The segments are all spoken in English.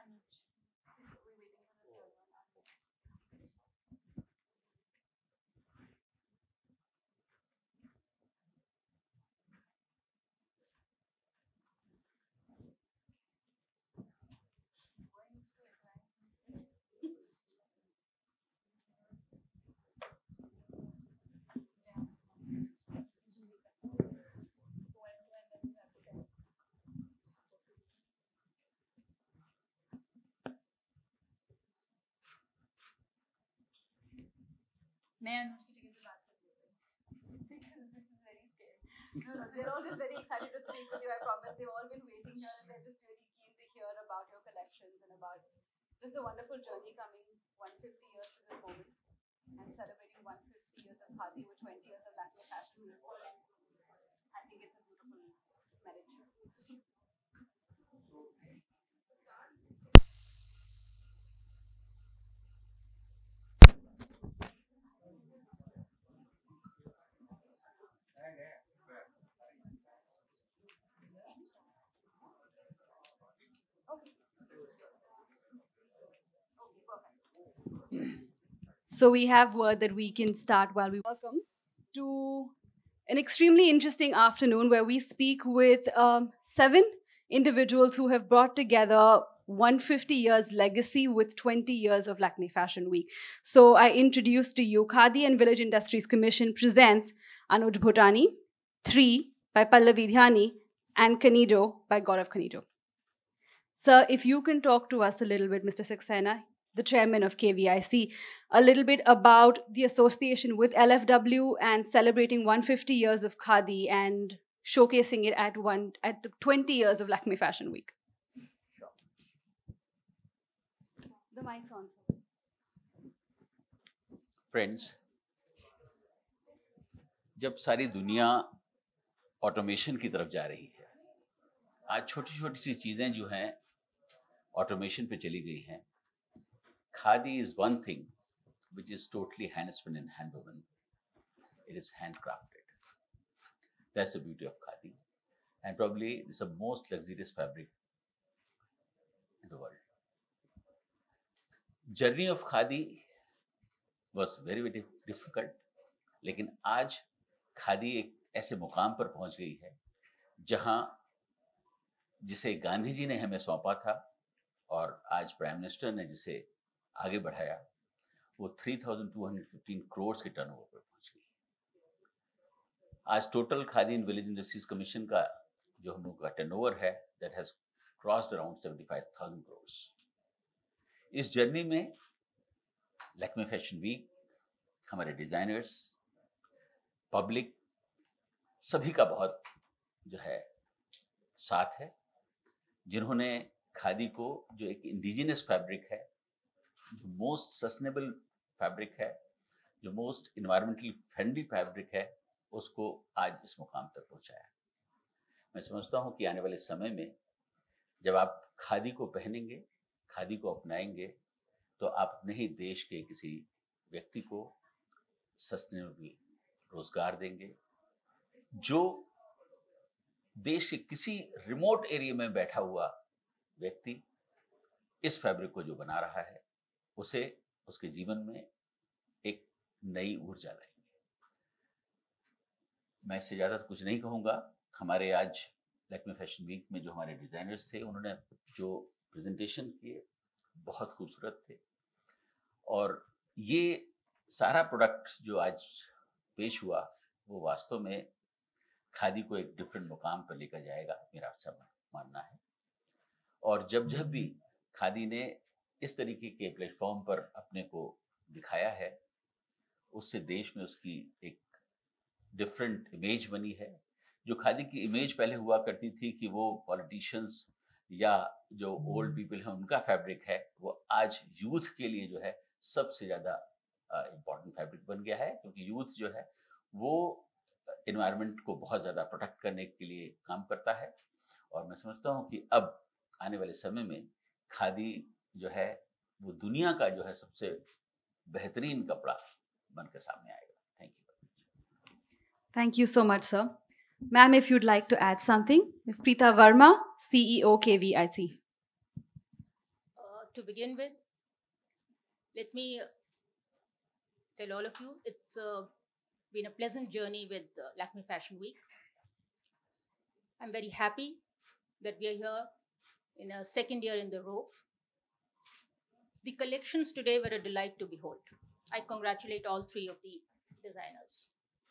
Man, no, they're all just very excited to speak with you. I promise. They've all been waiting here, and they're just really keen to hear about your collections and about just the wonderful journey coming 150 years to this moment and celebrating 150 years of Khadi with 20 years of Lakme Fashion Week. I think it's a beautiful marriage. So we have word that we can start while we welcome to an extremely interesting afternoon where we speak with 7 individuals who have brought together 150 years legacy with 20 years of Lakme Fashion Week. So I introduce to you Khadi and Village Industries Commission presents Anuj Bhutani, 3 by Pallavi Dhyani, and Kanijo by Gaurav Kanijo. Sir, if you can talk to us a little bit, Mr. Saxena, the chairman of KVIC, a little bit about the association with LFW and celebrating 150 years of Khadi and showcasing it at 20 years of Lakme Fashion Week. Sure. The mic's on, sir. Friends, जब सारी दुनिया automation की तरफ जा रही है, आज छोटी छोटी सी चीजें जो हैं ऑटोमेशन पे चली गई हैं. Khadi is one thing which is totally hand-spun and hand-woven. It is handcrafted. That's the beauty of Khadi. And probably it's the most luxurious fabric in the world. Journey of Khadi was very, very difficult. लेकिन आज खादी एक ऐसे मुकाम पर पहुंच गई है जहां जिसे गांधी जी ने हमें सौंपा था और आज प्राइम मिनिस्टर ने जिसे आगे बढ़ाया, वो 3,215 करोड़ के टर्नओवर पर पहुंच गई. आज total Khadi and village industries commission का जो हम लोग का टर्नओवर है, that has crossed around 75,000 crore. इस जर्नी में लैक्मे फैशन वीक, हमारे डिजाइनर्स, पब्लिक, सभी का बहुत जो है साथ है, जिन्होंने खादी को जो एक इंडिजिनस फैब्रिक है, जो मोस्ट सस्टेनेबल फैब्रिक है, जो मोस्ट इन्वायरमेंटली फ्रेंडली फैब्रिक है, उसको आज इस मुकाम तक पहुंचाया. मैं समझता हूं कि आने वाले समय में जब आप खादी को पहनेंगे, खादी को अपनाएंगे, तो आप अपने ही देश के किसी व्यक्ति को सस्टेनेबल रोजगार देंगे, जो देश के किसी रिमोट एरिया में बैठा हुआ व्यक्ति इस फैब्रिक को जो बना रहा है, उसे उसके जीवन में एक नई ऊर्जा लाएंगे. मैं इससे ज़्यादा कुछ नहीं कहूँगा. हमारे आज लैक्मे फैशन वीक में जो हमारे डिज़ाइनर्स थे, उन्होंने जो प्रेजेंटेशन किए बहुत खूबसूरत थे, और ये सारा प्रोडक्ट जो आज पेश हुआ वो वास्तव में खादी को एक डिफरेंट मुकाम पर लेकर जाएगा, मेरा अच्छा मानना है. और जब भी खादी ने इस तरीके के प्लेटफॉर्म पर अपने को दिखाया है, उससे देश में उसकी एक डिफरेंट इमेज बनी है. जो खादी की इमेज पहले हुआ करती थी कि वो पॉलिटिशियंस या जो ओल्ड पीपल हैं उनका फैब्रिक है, वो आज यूथ के लिए जो है सबसे ज़्यादा इम्पॉर्टेंट फैब्रिक बन गया है, क्योंकि यूथ जो है वो एनवायरनमेंट को बहुत ज़्यादा प्रोटेक्ट करने के लिए काम करता है. और मैं समझता हूँ कि अब आने वाले समय में खादी जो है वो दुनिया का जो है सबसे बेहतरीन कपड़ा बनकर सामने आएगा. Thank you. Thank you so much, sir. Ma'am, if you'd like to add something, Ms. Preeta Verma, CEO KVIC. To begin with, let me tell all of you, it's been a pleasant journey with Lakme Fashion Week. I'm very happy that we are here in a second year in the row. The collections today were a delight to behold. I congratulate all three of the designers.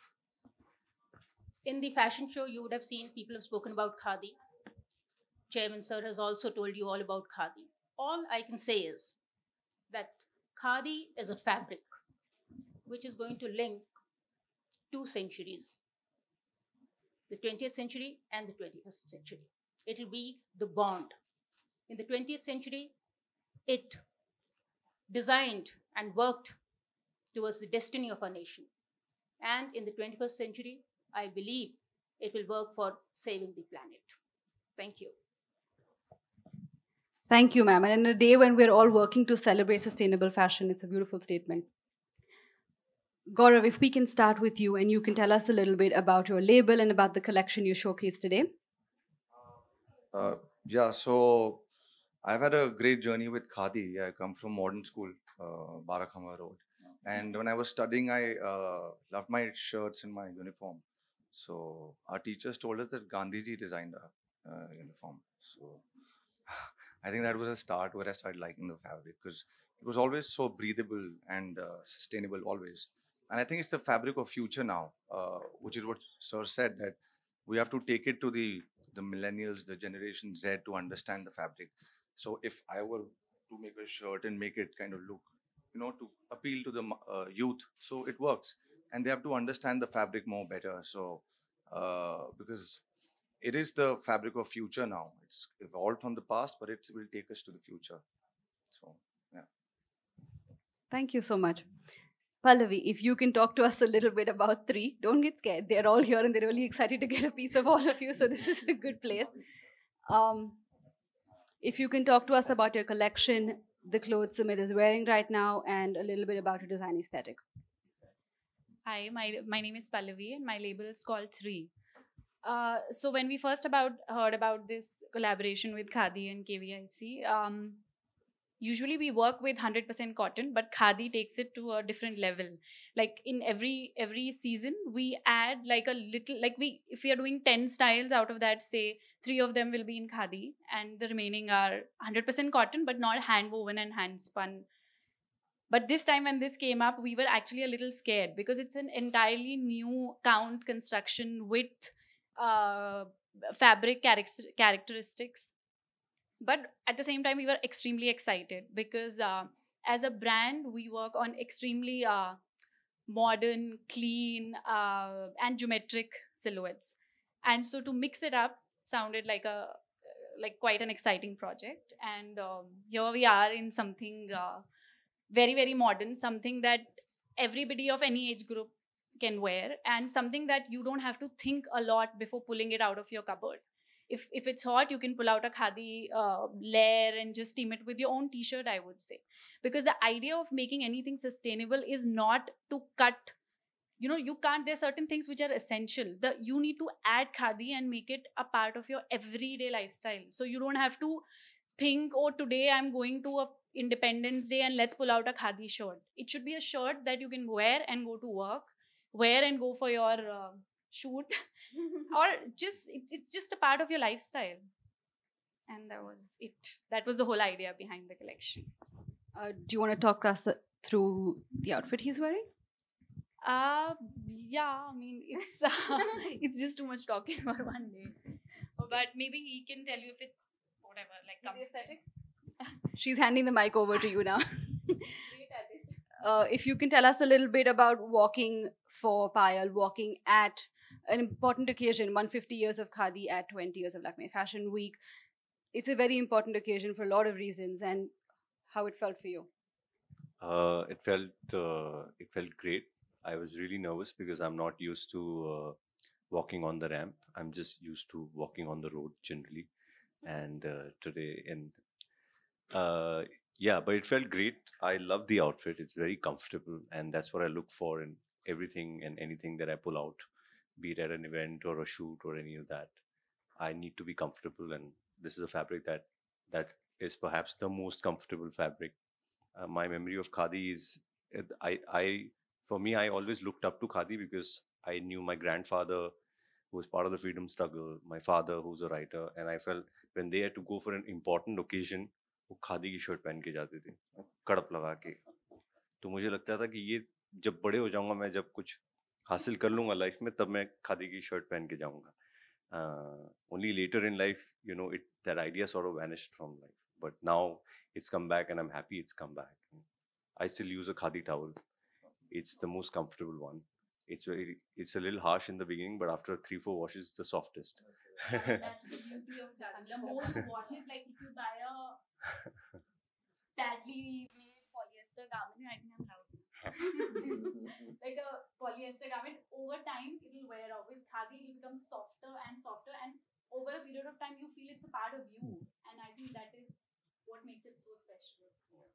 In the fashion show, you would have seen people have spoken about Khadi. Chairman Sir has also told you all about Khadi. All I can say is that Khadi is a fabric which is going to link 2 centuries, the 20th century and the 21st century. It will be the bond. In the 20th century, it designed and worked towards the destiny of our nation. And in the 21st century, I believe it will work for saving the planet. Thank you. Thank you, ma'am. And in a day when we're all working to celebrate sustainable fashion, it's a beautiful statement. Gaurav, if we can start with you and you can tell us a little bit about your label and about the collection you showcased today. Yeah, so I've had a great journey with Khadi. I come from modern school, Barakhama Road. And when I was studying, I loved my shirts and my uniform. So our teachers told us that Gandhiji designed our uniform. So I think that was a start where I started liking the fabric because it was always so breathable and sustainable always. And I think it's the fabric of future now, which is what Sir said, that we have to take it to the millennials, the generation Z, to understand the fabric. So if I were to make a shirt and make it kind of look, to appeal to the youth, so it works. And they have to understand the fabric more better. So because it is the fabric of future now. It's evolved from the past, but it will take us to the future. So, yeah. Thank you so much. Pallavi, if you can talk to us a little bit about three, don't get scared. They're all here and they're really excited to get a piece of all of you. So this is a good place. If you can talk to us about your collection, the clothes Sumit is wearing right now, and a little bit about your design aesthetic. Hi, my name is Pallavi and my label is called Three. So when we first heard about this collaboration with Khadi and KVIC, usually we work with 100% cotton, but Khadi takes it to a different level. Like in every season, we add like a little, if we are doing 10 styles, out of that, say 3 of them will be in Khadi and the remaining are 100% cotton, but not hand woven and hand spun. But this time when this came up, we were actually a little scared because it's an entirely new count construction with fabric characteristics. But at the same time, we were extremely excited because as a brand, we work on extremely modern, clean, and geometric silhouettes. And so to mix it up sounded like quite an exciting project. And here we are in something very, very modern, something that everybody of any age group can wear, and something that you don't have to think a lot before pulling it out of your cupboard. If it's hot, you can pull out a Khadi layer and just steam it with your own t-shirt, I would say. Because the idea of making anything sustainable is not to cut, you can't, there's certain things which are essential. You need to add Khadi and make it a part of your everyday lifestyle. So you don't have to think, oh, today I'm going to a Independence Day and let's pull out a Khadi shirt. It should be a shirt that you can wear and go to work, wear and go for your shoot, or it's just a part of your lifestyle. And that was it. That was the whole idea behind the collection. Do you want to talk us through the outfit he's wearing? Yeah, I mean, it's just too much talking for one day. But maybe he can tell you if it's whatever, like aesthetic. She's handing the mic over to you now. Great at it. If you can tell us a little bit about walking for Payal, walking at an important occasion, 150 years of Khadi at 20 years of Lakme Fashion Week. It's a very important occasion for a lot of reasons, and how it felt for you. It felt great. I was really nervous because I'm not used to walking on the ramp. I'm just used to walking on the road generally. And today, but it felt great. I love the outfit. It's very comfortable, and that's what I look for in everything and anything that I pull out, be it at an event or a shoot or any of that. I need to be comfortable, and this is a fabric that is perhaps the most comfortable fabric. My memory of khadi is, for me, I always looked up to khadi because I knew my grandfather, who was part of the freedom struggle, my father, who's a writer, and I felt when they had to go for an important occasion, वो खादी की shirt पहन के जाते थे, कड़प लगा के. तो मुझे लगता था कि ये जब बड़े हो जाऊंगा, मैं जब कुछ हासिल कर लूंगा लाइफ में, तब मैं खादी की शर्ट पहन के जाऊंगा. Only later in life, that idea sort of vanished from life. But now it's come back, and I'm happy it's come back. I still use a khadi towel. It's the most comfortable one. It's a little harsh in the beginning, but after 3-4 washes, the softest. That's the beauty of that. The more you wash it, like if you buy a badly made polyester garment, I think I'm proud. Like a polyester garment, over time it will wear off. With khadi, it will become softer and softer, and over a period of time, you feel it's a part of you. And I think that is what makes it so special.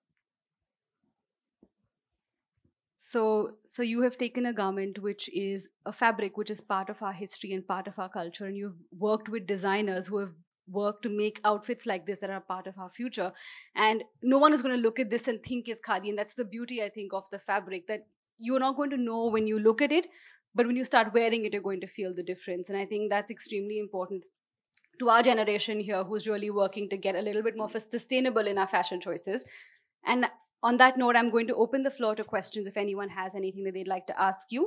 So you have taken a garment which is a fabric which is part of our history and part of our culture, and you've worked with designers who have worked to make outfits like this that are part of our future. And no one is going to look at this and think it's khadi, and that's the beauty, I think, of the fabric, that you're not going to know when you look at it, but when you start wearing it, you're going to feel the difference. And I think that's extremely important to our generation here, who's really working to get a little bit more sustainable in our fashion choices. And on that note, I'm going to open the floor to questions if anyone has anything that they'd like to ask you.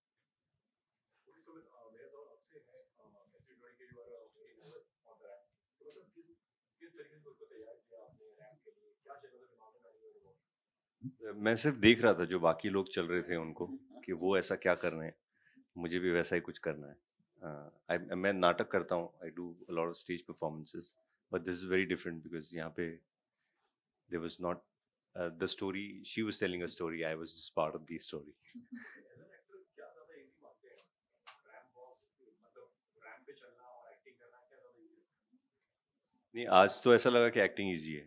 मैं सिर्फ देख रहा था जो बाकी लोग चल रहे थे उनको, कि वो ऐसा क्या कर रहे हैं, मुझे भी वैसा ही कुछ करना है. मैं नाटक करता हूँ, I do a lot of stage performances, but this is very different because यहाँ पे there was not the story, she was telling a story, I was just part of the story. नहीं, आज तो ऐसा लगा कि एक्टिंग इजी है.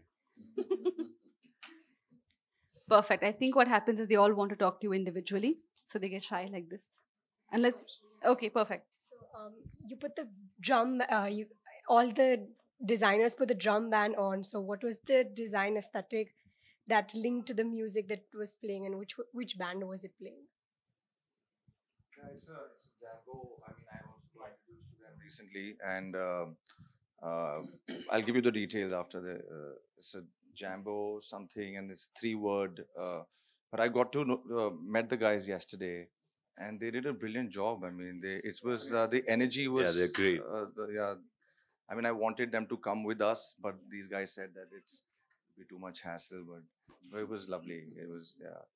Perfect. I think what happens is they all want to talk to you individually, so they get shy like this. Unless, okay, perfect. So you put the drum, all the designers put the drum band on. So what was the design aesthetic that linked to the music that was playing, and which band was it playing? Yeah, it's a Jambo. I mean, I was introduced to them recently, and I'll give you the details after the. It's a Jambo something, and it's 3-word. But I got to met the guys yesterday, and they did a brilliant job. I mean, it was the energy was. Yeah, they're great. I mean, I wanted them to come with us, but these guys said that it's be too much hassle. But it was lovely. It was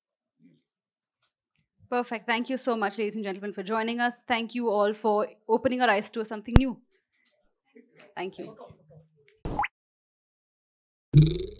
Perfect. Thank you so much, ladies and gentlemen, for joining us. Thank you all for opening our eyes to something new. Thank you.